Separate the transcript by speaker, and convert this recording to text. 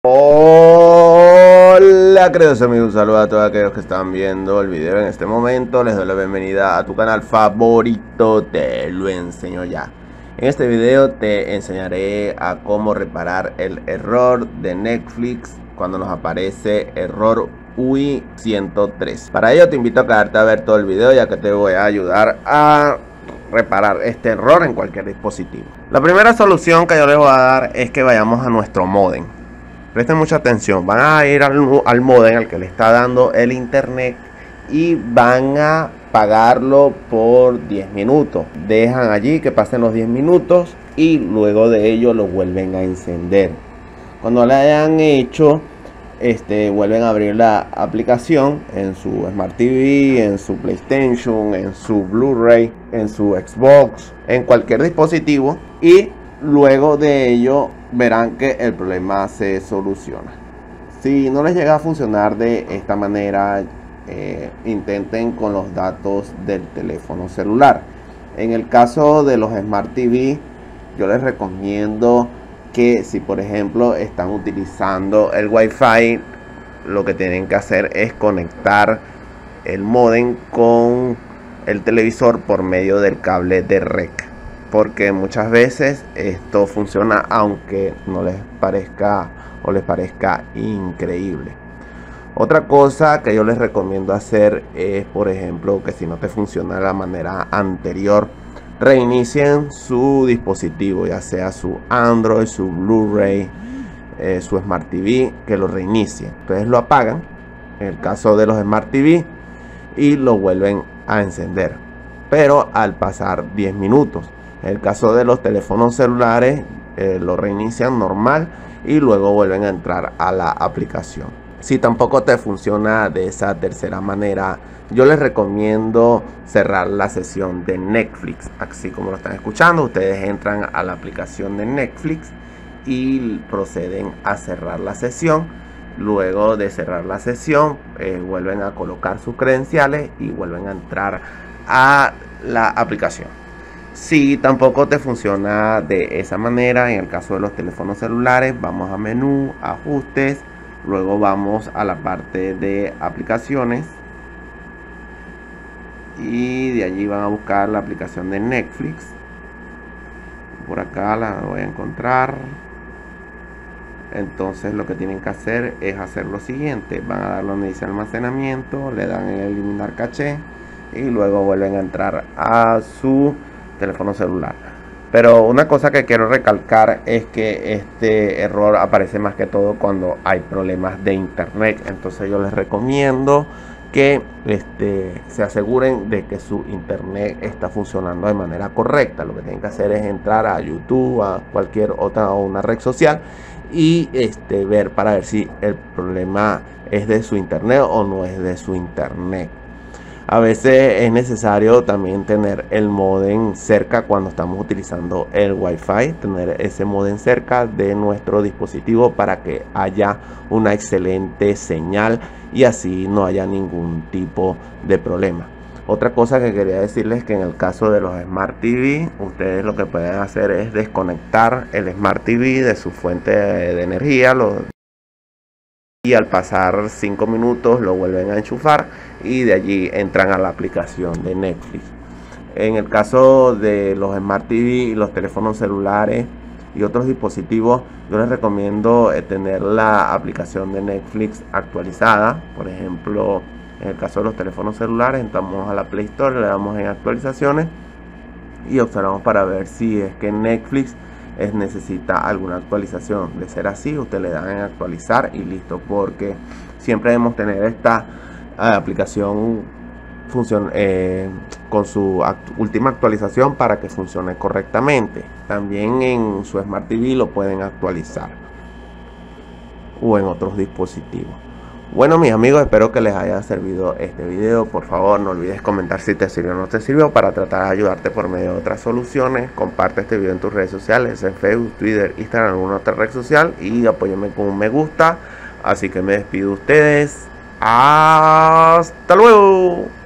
Speaker 1: Hola queridos amigos, un saludo a todos aquellos que están viendo el video en este momento. Les doy la bienvenida a tu canal favorito, Te lo enseño ya. En este video te enseñaré a cómo reparar el error de Netflix cuando nos aparece error UI 103. Para ello te invito a quedarte a ver todo el video, ya que te voy a ayudar a reparar este error en cualquier dispositivo. La primera solución que yo les voy a dar es que vayamos a nuestro modem. Presten mucha atención, van a ir al modem al que le está dando el internet y van a pagarlo por 10 minutos. Dejan allí que pasen los 10 minutos y luego de ello lo vuelven a encender. Cuando lo hayan hecho, vuelven a abrir la aplicación en su Smart TV, en su PlayStation, en su Blu-ray, en su Xbox, en cualquier dispositivo, y luego de ello verán que el problema se soluciona. Si no les llega a funcionar de esta manera, intenten con los datos del teléfono celular. En el caso de los Smart TV, yo les recomiendo que si por ejemplo están utilizando el Wi-Fi, lo que tienen que hacer es conectar el modem con el televisor por medio del cable de red, porque muchas veces esto funciona aunque no les parezca o les parezca increíble. Otra cosa que yo les recomiendo hacer es, por ejemplo, que si no te funciona de la manera anterior, reinicien su dispositivo, ya sea su Android, su Blu-ray, su Smart TV, que lo reinicien. Entonces lo apagan en el caso de los Smart TV y lo vuelven a encender, pero al pasar 10 minutos. En el caso de los teléfonos celulares, lo reinician normal y luego vuelven a entrar a la aplicación. Si tampoco te funciona de esa tercera manera, yo les recomiendo cerrar la sesión de Netflix. Así como lo están escuchando, ustedes entran a la aplicación de Netflix y proceden a cerrar la sesión. Luego de cerrar la sesión, vuelven a colocar sus credenciales y vuelven a entrar a la aplicación. Si tampoco te funciona de esa manera, en el caso de los teléfonos celulares, vamos a menú, ajustes, luego vamos a la parte de aplicaciones y de allí van a buscar la aplicación de Netflix. Por acá la voy a encontrar. Entonces lo que tienen que hacer es hacer lo siguiente: van a dar donde dice almacenamiento, le dan en eliminar caché y luego vuelven a entrar a su teléfono celular. Pero una cosa que quiero recalcar es que este error aparece más que todo cuando hay problemas de internet. Entonces yo les recomiendo que se aseguren de que su internet está funcionando de manera correcta. Lo que tienen que hacer es entrar a YouTube, a cualquier otra o una red social y ver para ver si el problema es de su internet o no es de su internet. A veces es necesario también tener el modem cerca cuando estamos utilizando el Wi-Fi, tener ese modem cerca de nuestro dispositivo para que haya una excelente señal y así no haya ningún tipo de problema. Otra cosa que quería decirles es que en el caso de los Smart TV, ustedes lo que pueden hacer es desconectar el Smart TV de su fuente de energía, y al pasar 5 minutos lo vuelven a enchufar y de allí entran a la aplicación de Netflix. En el caso de los Smart TV y los teléfonos celulares y otros dispositivos, yo les recomiendo tener la aplicación de Netflix actualizada. Por ejemplo, en el caso de los teléfonos celulares, entramos a la Play Store, le damos en actualizaciones y observamos para ver si es que Netflix necesita alguna actualización. De ser así, usted le dan en actualizar y listo, porque siempre debemos tener esta aplicación con su última actualización para que funcione correctamente. También en su Smart TV lo pueden actualizar o en otros dispositivos. Bueno, mis amigos, espero que les haya servido este video. Por favor, no olvides comentar si te sirvió o no te sirvió para tratar de ayudarte por medio de otras soluciones. Comparte este video en tus redes sociales, en Facebook, Twitter, Instagram, alguna otra red social, y apóyame con un me gusta. Así que me despido de ustedes. Hasta luego.